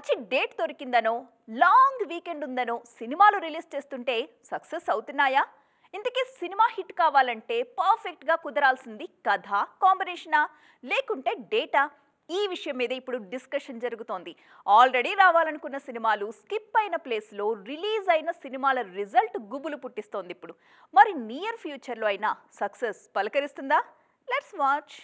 మంచి డేట్ దొరికిందనో long weekend ఉందనో సినిమాలు రిలీజ్ చేస్తుంటే సక్సెస్ అవుతున్నాయా? ఇంతకీ సినిమా హిట్ కావాలంటే పర్ఫెక్ట్గా కుదరాల్సింది కథ కాంబినేషనా లేకుంటే డేటా? ఈ విషయం మీద ఇప్పుడు డిస్కషన్ జరుగుతోంది. ఆల్రెడీ రావాలనుకున్న సినిమాలు స్కిప్ అయిన ప్లేస్లో రిలీజ్ అయిన సినిమాల రిజల్ట్ గుబులు పుట్టిస్తోంది. ఇప్పుడు మరి నియర్ ఫ్యూచర్లో అయినా సక్సెస్ పలకరిస్తుందా? Let's watch.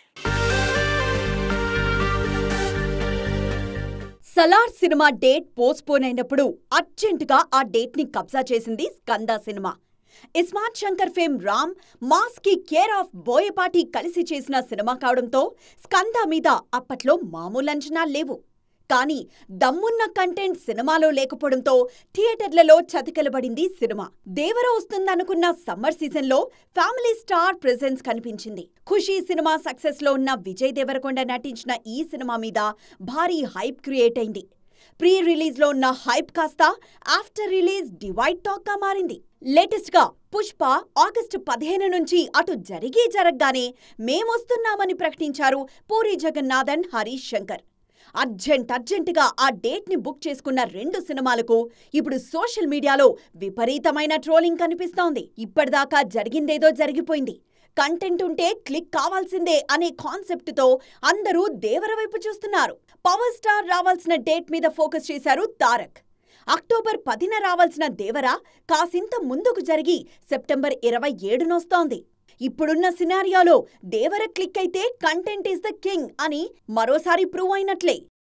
సలార్ సినిమా డేట్ పోస్ట్పోన్ అయినప్పుడు అర్జెంటుగా ఆ డేట్ ని కబ్జా చేసింది స్కంద సినిమా. Smart Shankar fame Ram, mass కి కేర్ ఆఫ్ బోయపాటి కలిసి చేసిన సినిమా కావడంతో స్కంద మీద అప్పట్లో మామూలు అంచనాలు లేవు. కానీ దమ్మున్న కంటెంట్ సినిమాలో లేకపోవడంతో థియేటర్లలో చతికిలబడింది సినిమా. దేవర వస్తుందనుకున్న సమ్మర్ సీజన్లో ఫ్యామిలీ స్టార్ ప్రెజెన్స్ కనిపించింది. ఖుషీ సినిమా సక్సెస్ లో ఉన్న విజయ్ దేవరకొండ నటించిన ఈ సినిమా మీద భారీ హైప్ క్రియేట్ అయింది. ప్రీ రిలీజ్ లో ఉన్న హైప్ కాస్త ఆఫ్టర్ రిలీజ్ డివైడ్ టాక్ గా మారింది. లేటెస్ట్ గా పుష్ప ఆగస్టు 15 నుంచి అటు జరగ్గానే మేమొస్తున్నామని ప్రకటించారు పూరి జగన్నాథన్, హరీష్ శంకర్. అర్జెంటుగా ఆ డేట్ ని బుక్ చేసుకున్న రెండు సినిమాలకు ఇప్పుడు సోషల్ మీడియాలో విపరీతమైన ట్రోలింగ్ కనిపిస్తోంది. ఇప్పటిదాకా జరిగిందేదో జరిగిపోయింది, కంటెంట్ ఉంటే క్లిక్ కావాల్సిందే అనే కాన్సెప్ట్తో అందరూ దేవర వైపు చూస్తున్నారు. పవర్ స్టార్ రావాల్సిన డేట్ మీద ఫోకస్ చేశారు తారక్. అక్టోబర్ 10న రావాల్సిన దేవర కాసింత ముందుకు జరిగి సెప్టెంబర్ 27నొస్తోంది. ఇప్పుడున్న సినారియోలో దేవర క్లిక్ అయితే కంటెంట్ ఈస్ ద కింగ్ అని మరోసారి ప్రూవ్ అయినట్లే.